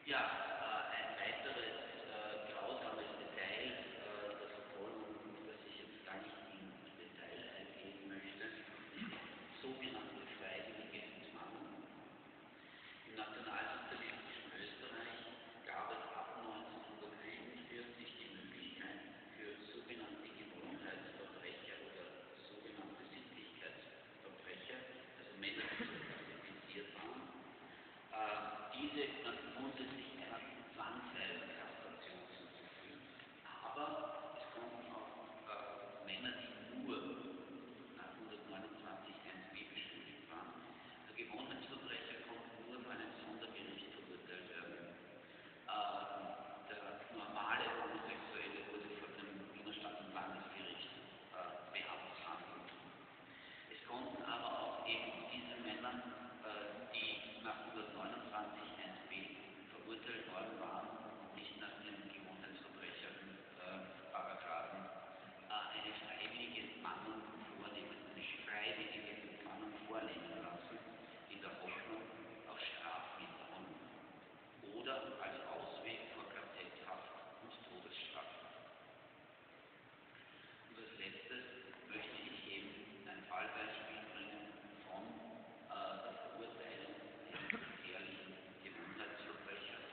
Ja, ein weiteres grausames Detail der Verfolgung, das ich jetzt gar nicht im Detail eingehen möchte, ist die sogenannte freiwillige Entmannung. Im nationalsozialistischen Österreich gab es ab 1941 die Möglichkeit für sogenannte Gewohnheitsverbrecher oder sogenannte Sittlichkeitsverbrecher, also Männer, die so klassifiziert waren, diese grundsätzlich einer zwangsweisen Kastration zuzuführen. Aber es konnten auch Männer, die nur nach 129 1b beschuldigt waren, der Gewohnheitsverbrecher konnten nur von einem Sondergericht verurteilt werden. Der normale Homosexuelle wurde vor dem Wiener Stadt- und Landesgericht beamtshandelt. Es konnten aber auch eben diese Männer, die nach 129 1b verurteilt worden waren und nicht nach dem Gewohnheitsverbrecherparagraphen, eine freiwillige Entmannung vornehmen, lassen, in der Hoffnung auf Strafminderung oder als Ausweg vor KZ-Haft und Todesstrafe. Und als letztes möchte ich eben ein Fallbeispiel bringen von der Verurteilung eines gefährlichen Gewohnheitsverbrechers.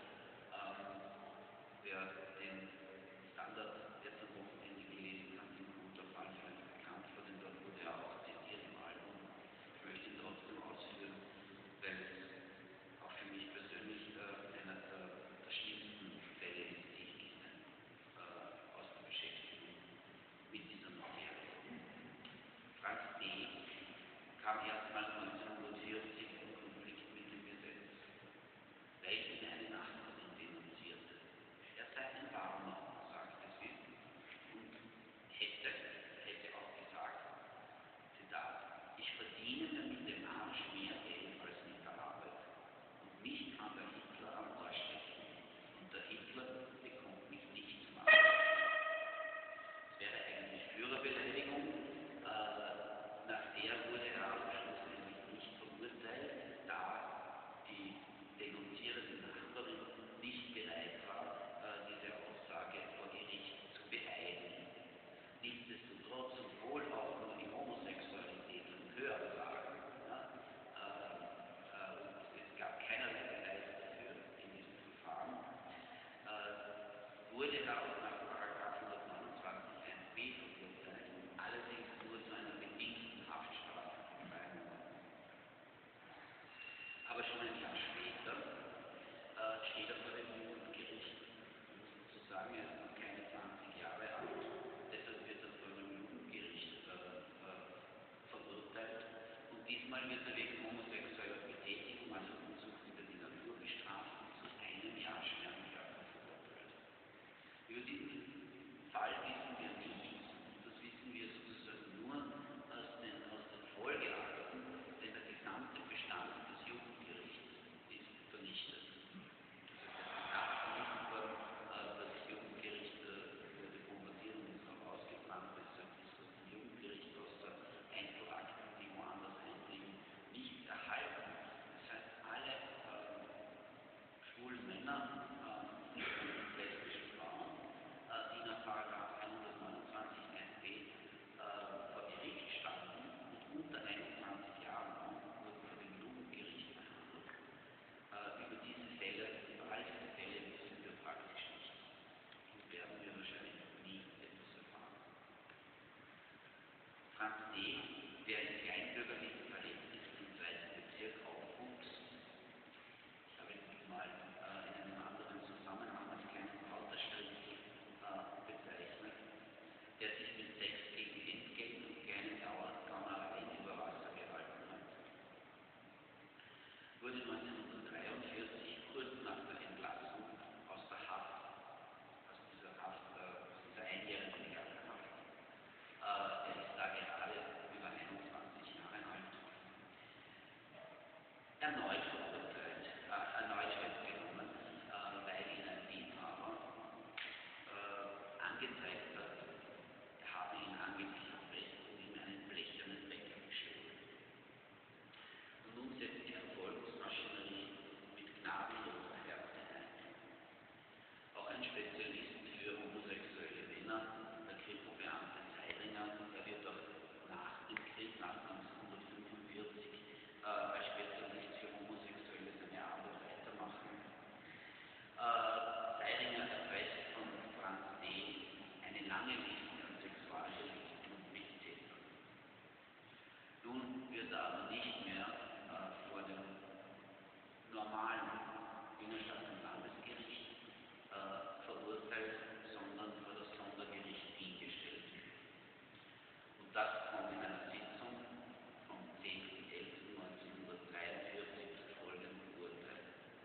Wer den Standard jetzt am Wochenende gelesen hat, ein guter Fall, vielleicht bekannt vor, denn dort wurde er auch zitiert im Album. Ich möchte ihn trotzdem ausführen, weil es auch für mich persönlich einer der schlimmsten Fälle ist, die ich kenne, aus der Beschäftigung mit dieser Materie. Franz D. kam erstmals 1940 in Konflikt mit dem Gesetz, weil ihn eine Nachbarin denunzierte. Er sei ein Warner, sagte sie, und hätte auch gesagt, Zitat, ich verdiene mit dem Arsch mehr Geld als mit der Arbeit. Und mich kann der Hitler am Arsch stecken. Und der Hitler bekommt mich nicht zum Arsch. Das wäre eigentlich Führerbeleidigung. Nach der wurde er aber schlussendlich nicht verurteilt, da die denunzierende Nachbarin nicht bereit war, diese Aussage vor Gericht zu beeilen. Nichtsdestotrotz, obwohl auch nur die Homosexualität vom Hörensagen, und es gab keinerlei Beweis dafür in diesem Verfahren, wurde er auch nach § 129 1b verurteilt, allerdings nur zu einer bedingten Haftstrafe von 3 Monaten. Aber schon ein Jahr später steht er vor dem Jugendgericht. Man muss dazu sagen, er ist noch keine 20 Jahre alt, deshalb wird er vor dem Jugendgericht verurteilt. Und diesmal wird er wegen homosexueller Betätigung, also Unzucht in der Natur, bestraft und zu 1 Jahr Sperrenklappe verurteilt. Über diesen Fall wissen wir nichts. Das wissen wir sozusagen nur aus den Folgeakten, denn der gesamte Bestand des Jugendgerichts ist vernichtet. Das heißt, das Jugendgericht wurde bombardiert und ist auch ausgebrannt, deshalb ist aus dem Jugendgericht, aus der Einzelakten, die woanders einliegen, nichts erhalten. Das heißt, alle schwulen Männer und lesbischen Frauen, die nach § 129 1b vor Gericht standen und unter 21 Jahren waren, wurden vor dem Jugendgericht behandelt. Über diese Fälle, über all diese Fälle wissen wir praktisch nichts und werden wir wahrscheinlich nie etwas erfahren. Franz D., der in kleinbürgerlichen Verhältnissen im 2. Bezirk aufwuchs, ich habe ihn mal in einem anderen Zusammenhang als kleinen Lauterstrich bezeichnet, der sich mit Sex gegen Entgelt und kleinen Gaunereien über Wasser gehalten hat, wurde 1943 kurz nach der Entlassung aus der Haft, aus dieser einjährigen Kerkerhaft, er ist da gerade wird er aber nicht mehr vor dem normalen Wiener Stadt- und Landesgericht verurteilt, sondern vor das Sondergericht Wien gestellt. Und das kommt in einer Sitzung vom 10.11.1943 zu folgendem Urteil.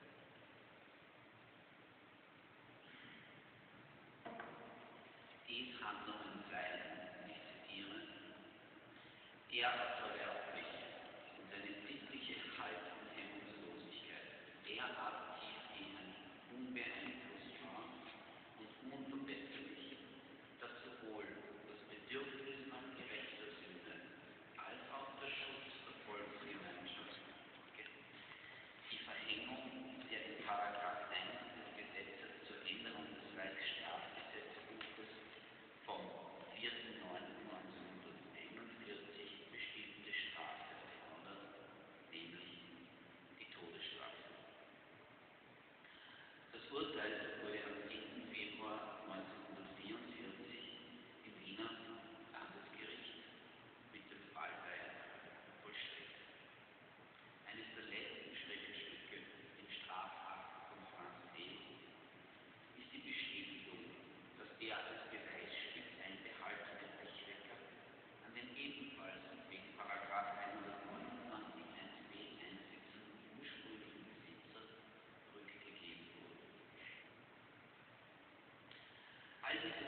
Dies Handlungen seien, ich zitiere, derart verwerflich und seine sittliche Halt- und Hemmungslosigkeit derart tiefgehend unbeeinflussbar und unverbesserlich, dass sowohl das Bedürfnis nach gerechter Sünde als auch der Schutz der Volksgemeinschaft die Verhängung der in § 1 des Gesetzes zur Änderung des Reichsstrafgesetzbuches vom 4.9.1941 bestimmte Strafe erfordert, nämlich die Todesstrafe. Das Urteil wurde am 7. Februar 1944 im Wiener Landesgericht mit dem Fallbeil vollstreckt. Eines der letzten Schriftstücke im Strafakt von Franz D. ist die Bestätigung, dass der als Beweisstück einbehaltene Blechwecker an den ebenfalls wegen § 129 1b einsetzenden ursprünglichen Besitzer zurückgegeben wurde. All diese